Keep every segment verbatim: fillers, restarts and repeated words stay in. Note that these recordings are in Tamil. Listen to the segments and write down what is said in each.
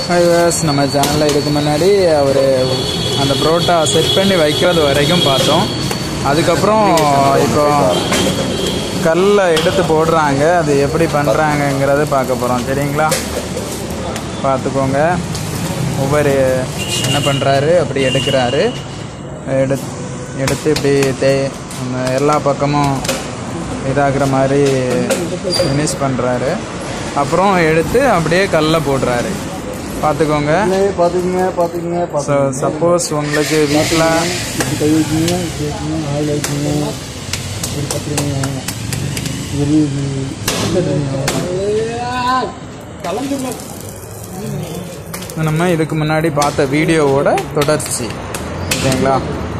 நம்ம சேனலில் இதுக்கு முன்னாடி அவர் அந்த புரோட்டா செட் பண்ணி வைக்கிறது வரைக்கும் பார்த்தோம். அதுக்கப்புறம் இப்போ கல்லை எடுத்து போடுறாங்க, அது எப்படி பண்ணுறாங்கங்கிறத பார்க்க போகிறோம். சரிங்களா, பார்த்துக்கோங்க. ஒவ்வொரு என்ன பண்ணுறாரு, அப்படி எடுக்கிறாரு, எடு எடுத்து இப்படி தே எல்லா பக்கமும் இதாகிற மாதிரி ஃபினிஷ் பண்ணுறாரு. அப்புறம் எடுத்து அப்படியே கல்லை போடுறாரு. பார்த்துக்கோங்க பார்த்துக்குங்க பார்த்துக்குங்க ஸோ சப்போஸ் உங்களுக்கு வீட்டில் கை வைக்கிங்க ஆயில் வைக்கிங்க ஒரு பத்துருங்க நம்ம இதுக்கு முன்னாடி பார்த்த வீடியோவோட தொடர்ச்சி. ஓகேங்களா,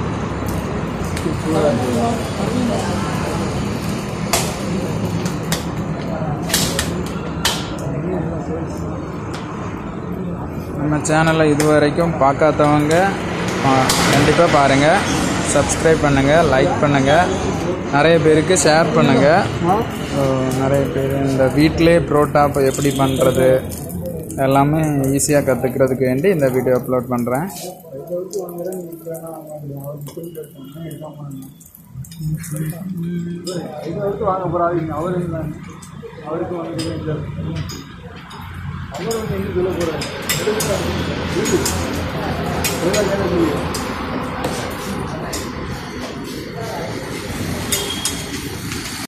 நம்ம சேனலை இது வரைக்கும் பார்க்காதவங்க கண்டிப்பாக பாருங்கள், சப்ஸ்கிரைப் பண்ணுங்கள், லைக் பண்ணுங்கள், நிறைய பேருக்கு ஷேர் பண்ணுங்கள். நிறைய பேர் இந்த வீட்டிலே புரோட்டா இப்போ எப்படி பண்ணுறது எல்லாமே ஈஸியாக கற்றுக்கிறதுக்கு வேண்டி இந்த வீடியோ அப்லோட் பண்ணுறேன். வாங்க போகிறாங்க அவரு அவருக்கு வந்து அவர் வந்து எங்கே சொல்ல போகிறாரு.